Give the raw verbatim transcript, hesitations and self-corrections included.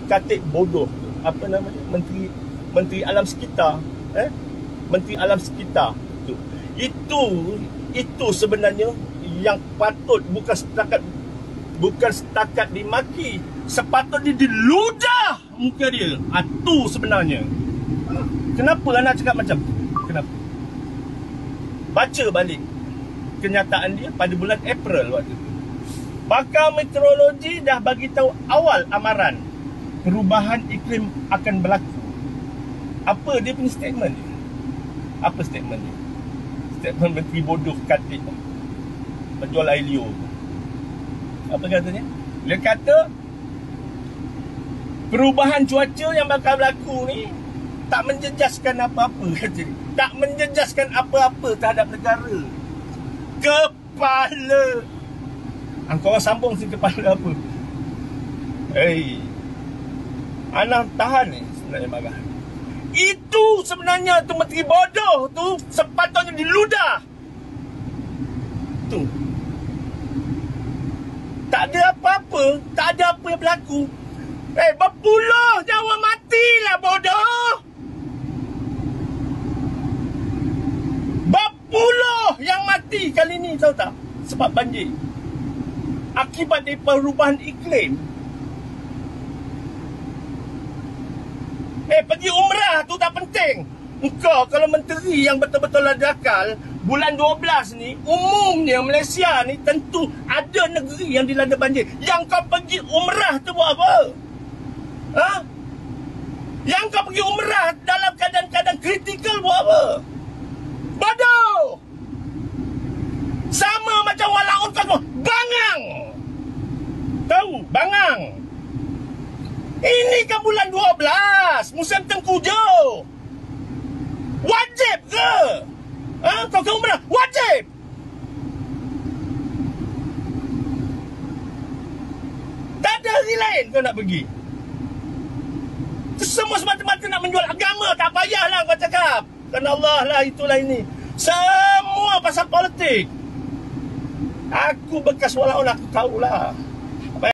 Khatib bodoh tu, apa namanya, menteri menteri alam sekitar, eh menteri alam sekitar tu, itu itu sebenarnya yang patut bukan setakat bukan setakat dimaki, sepatutnya diludah muka dia. Itu sebenarnya. Kenapa anak cakap macam tu? Kenapa? Baca balik kenyataan dia pada bulan April waktu tu. Pakar meteorologi dah bagi tahu awal amaran perubahan iklim akan berlaku. Apa dia punya statement dia? Apa statement dia? Statement menteri bodoh Khatib penjual air liur. Apa katanya? Dia kata perubahan cuaca yang bakal berlaku ni tak menjejaskan apa-apa, kata dia. Tak menjejaskan apa-apa terhadap negara. Kepala. Angkau orang sambung si kepala apa? Hei, Ana tahan ni sebenarnya marah. Itu sebenarnya tu menteri bodoh tu sepatutnya diludah. Tu. Tak ada apa-apa, tak ada apa yang berlaku. Eh, berpuluh nyawa matilah bodoh. Berpuluh yang mati kali ni, tahu tak? Sebab banjir. Akibat dari perubahan iklim. Eh, pergi umrah tu tak penting. Engkau kalau menteri yang betul-betul ada akal, bulan dua belas ni, umumnya Malaysia ni tentu ada negeri yang dilanda banjir. Yang kau pergi umrah tu buat apa? Ha? Yang kau pergi umrah dalam keadaan-keadaan kritikal buat apa? Bodoh! Sama macam walaupun kau bangang. Tahu? Bangang. Ini kan bulan dua belas, musim tengkujuh. Wajib ke? Ha? Kau ke umrah? Wajib! Tak ada hari lain kau nak pergi. Itu semua semata-mata nak menjual agama. Tak payahlah kau cakap. Kerana Allah lah, itulah ini. Semua pasal politik. Aku bekas walaupun aku tahulah.